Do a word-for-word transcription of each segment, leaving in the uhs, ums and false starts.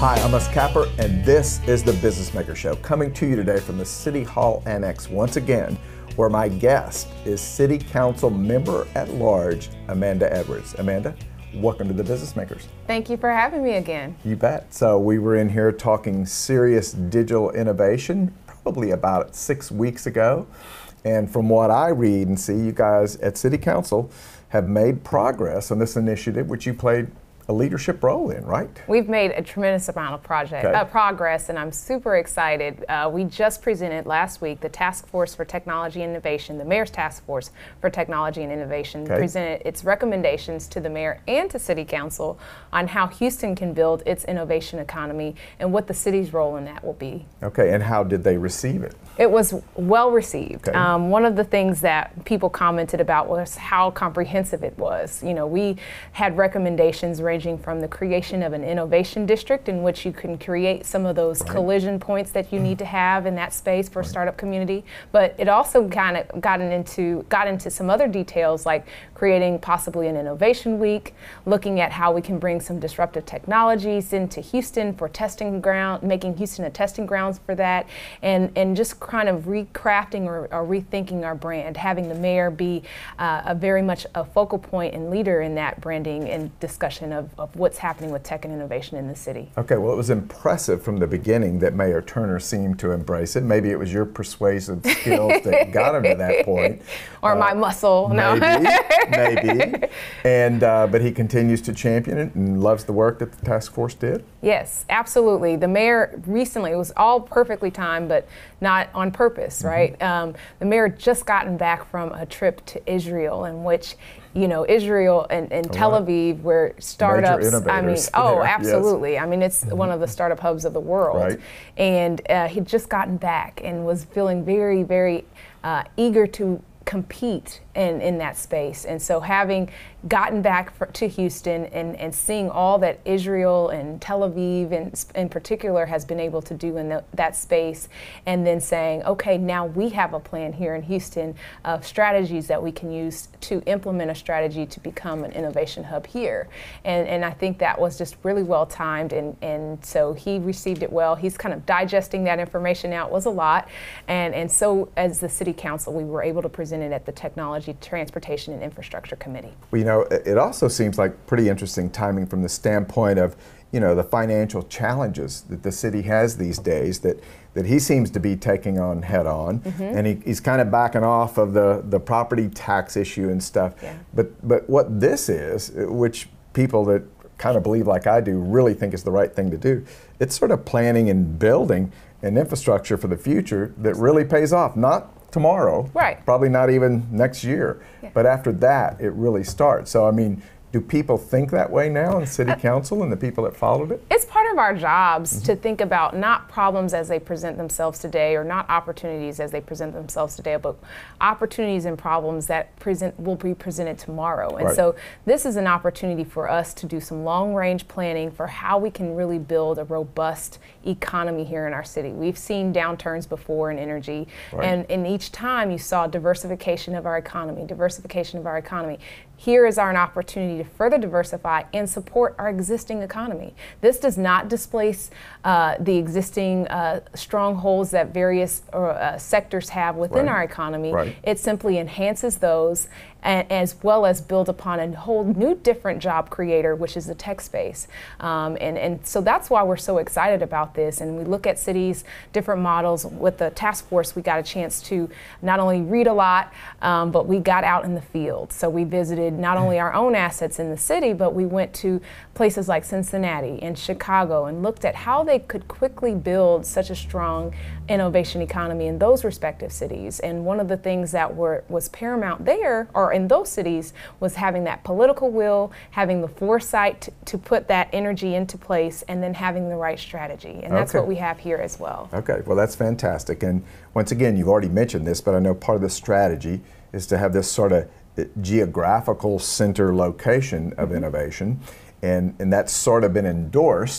Hi, I'm Us Capper, and this is the Business Maker Show, coming to you today from the City Hall Annex once again, where my guest is City Council Member at Large, Amanda Edwards. Amanda, welcome to the Business Makers. Thank you for having me again. You bet. So we were in here talking serious digital innovation probably about six weeks ago. And from what I read and see, you guys at City Council have made progress on this initiative, which you played a leadership role in, right? We've made a tremendous amount of project, okay. uh, progress, and I'm super excited. Uh, we just presented last week the Task Force for Technology and Innovation, the Mayor's Task Force for Technology and Innovation, okay. presented its recommendations to the Mayor and to City Council on how Houston can build its innovation economy and what the city's role in that will be. Okay, and how did they receive it? It was well received. Okay. Um, one of the things that people commented about was how comprehensive it was. You know, we had recommendations ranging from the creation of an innovation district in which you can create some of those right. collision points that you need to have in that space for a right. startup community. But it also kind of got into got into some other details like creating possibly an innovation week, looking at how we can bring some disruptive technologies into Houston for testing ground, making Houston a testing grounds for that, and and just kind of recrafting or, or rethinking our brand, having the mayor be uh, a very much a focal point and leader in that branding and discussion of, of what's happening with tech and innovation in the city. Okay, well, it was impressive from the beginning that Mayor Turner seemed to embrace it. Maybe it was your persuasive skills that got him to that point. Or uh, my muscle, maybe, no. maybe. And, uh, but he continues to champion it and loves the work that the task force did? Yes, absolutely. The mayor recently, it was all perfectly timed, but not on purpose, mm-hmm. right? Um, the mayor had just gotten back from a trip to Israel in which, you know, Israel and, and Tel Aviv where startups, I mean, oh, there. absolutely. Yes. I mean, it's mm-hmm. one of the startup hubs of the world. Right. And uh, he'd just gotten back and was feeling very, very uh, eager to compete in, in that space. And so having gotten back for, to Houston and, and seeing all that Israel and Tel Aviv in, in particular has been able to do in the, that space, and then saying, okay, now we have a plan here in Houston of strategies that we can use to implement a strategy to become an innovation hub here. And, and I think that was just really well timed, and, and so he received it well. He's kind of digesting that information now. It was a lot. And, and so as the City Council, we were able to present it at the Technology, Transportation, and Infrastructure Committee. Well, you know, it also seems like pretty interesting timing from the standpoint of, you know, the financial challenges that the city has these days that, that he seems to be taking on head on. Mm-hmm. And he, he's kind of backing off of the, the property tax issue and stuff. Yeah. But, but what this is, which people that kind of believe like I do really think is the right thing to do, it's sort of planning and building an infrastructure for the future that really pays off. Not tomorrow, right? Probably not even next year, yeah. But after that, it really starts. So, I mean, do people think that way now in City Council and the people that followed it? It's part of our jobs mm-hmm. to think about not problems as they present themselves today, or not opportunities as they present themselves today, but opportunities and problems that present will be presented tomorrow. And right. so this is an opportunity for us to do some long-range planning for how we can really build a robust economy here in our city. We've seen downturns before in energy, right. and, and each time you saw diversification of our economy, diversification of our economy. Here is our an opportunity to further diversify and support our existing economy. This does not displace uh, the existing uh, strongholds that various uh, sectors have within right. our economy. Right. It simply enhances those, and, as well as build upon a whole new different job creator, which is the tech space. Um, and, and so that's why we're so excited about this. And we look at cities, different models. With the task force, we got a chance to not only read a lot, um, but we got out in the field. So we visited not only our own assets in the city, but we went to places like Cincinnati and Chicago and looked at how they could quickly build such a strong innovation economy in those respective cities. And one of the things that were was paramount there, or in those cities, was having that political will, having the foresight to, to put that energy into place, and then having the right strategy. And that's okay. what we have here as well. Okay, well, that's fantastic. And once again, you've already mentioned this, but I know part of the strategy is to have this sort of geographical center location of mm-hmm. innovation, and, and that's sort of been endorsed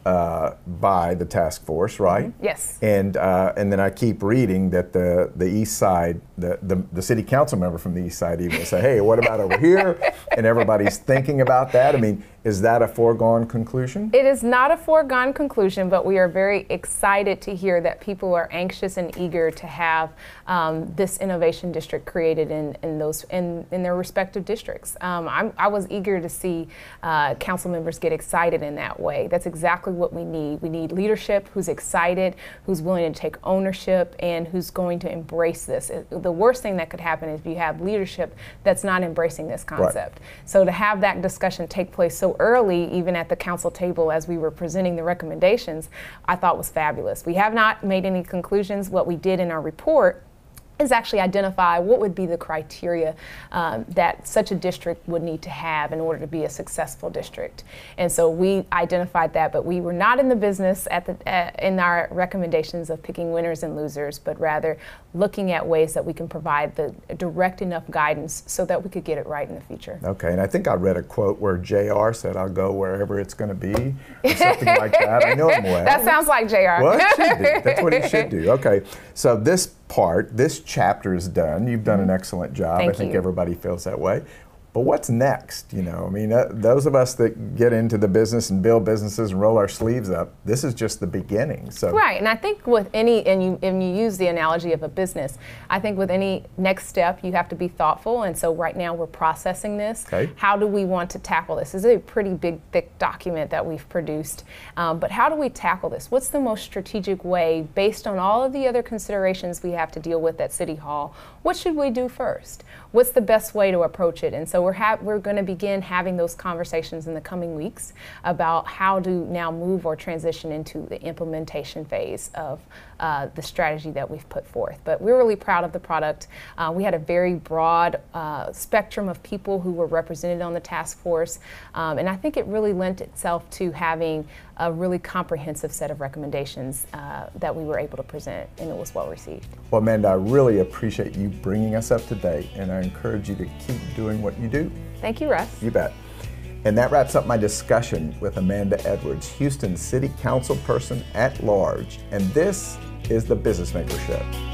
uh, by the task force, right? Mm-hmm. Yes. And uh, and then I keep reading that the the East Side, the, the the city council member from the East Side even will say, hey, what about over here? And everybody's thinking about that. I mean, is that a foregone conclusion? It is not a foregone conclusion, but we are very excited to hear that people are anxious and eager to have um, this innovation district created in, in those in, in their respective districts. Um, I'm, I was eager to see uh, council members get excited in that way. That's exactly what we need. We need leadership who's excited, who's willing to take ownership, and who's going to embrace this. It, the worst thing that could happen is if you have leadership that's not embracing this concept. Right. So to have that discussion take place so early, even at the council table as we were presenting the recommendations, I thought was fabulous. We have not made any conclusions. What we did in our report is actually identify what would be the criteria um, that such a district would need to have in order to be a successful district. And so we identified that, but we were not in the business at the, uh, in our recommendations of picking winners and losers, but rather looking at ways that we can provide the direct enough guidance so that we could get it right in the future. Okay, and I think I read a quote where J R said, I'll go wherever it's going to be, or something like that. I know him well. That sounds like J R. Well, it should do. That's what he should do. Okay, so this part, this chapter is done. You've done an excellent job. Thank I think you. Everybody feels that way. But what's next? You know, I mean, uh, those of us that get into the business and build businesses and roll our sleeves up, this is just the beginning. So right, and I think with any, and you, and you use the analogy of a business, I think with any next step, you have to be thoughtful. And so right now we're processing this. Okay. How do we want to tackle this? This is a pretty big, thick document that we've produced. Um, but how do we tackle this? What's the most strategic way, based on all of the other considerations we have to deal with at City Hall? What should we do first? What's the best way to approach it? And so we're ha- we're going to begin having those conversations in the coming weeks about how to now move or transition into the implementation phase of uh, the strategy that we've put forth. But we're really proud of the product. Uh, we had a very broad uh, spectrum of people who were represented on the task force, um, and I think it really lent itself to having a really comprehensive set of recommendations uh, that we were able to present, and it was well received. Well, Amanda, I really appreciate you bringing us up to date, and I encourage you to keep doing what you do. Thank you, Russ. You bet. And that wraps up my discussion with Amanda Edwards, Houston City Council person at large. And this is the BusinessMakers Show.